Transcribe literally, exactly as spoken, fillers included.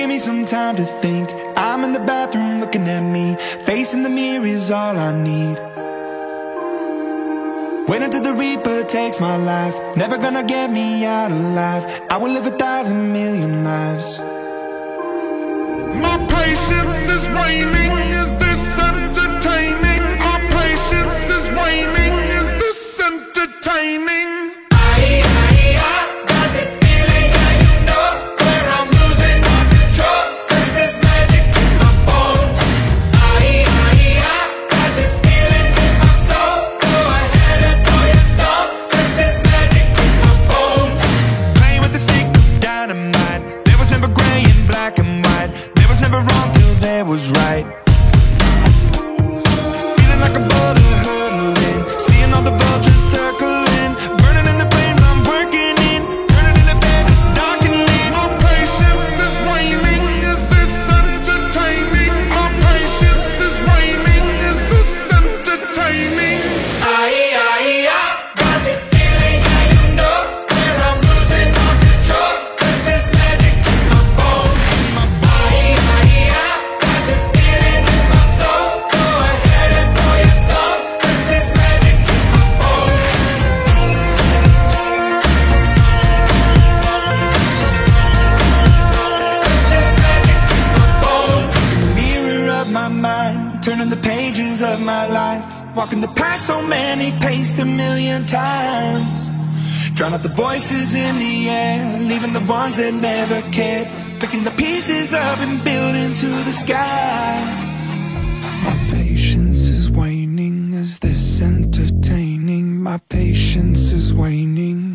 me some time to think. I'm in the bathroom looking at me. Facing the mirror is all I need. Wait until the Reaper takes my life. Never gonna get me out alive. I will live a thousand million lives. My patience is waning. Is this entertaining? My patience is waning. Is this entertaining? Was right. Feeling like a boulder hurtling, seeing all the vultures circling, burning in the flames I'm working in, turning in the bed that's darkening. My patience is waning. Is this entertaining? My patience is waning. Is this entertaining? Aye, aye, aye. Got this feeling, yeah, you know, where I'm losing all control. Cause there's magic in my bones. Aye, aye, aye. Turning the pages of my life, walking the path so many paced a million times. Drown out the voices in the air, leaving the ones that never cared. Picking the pieces up and building to the sky. My patience is waning. Is this entertaining? My patience is waning.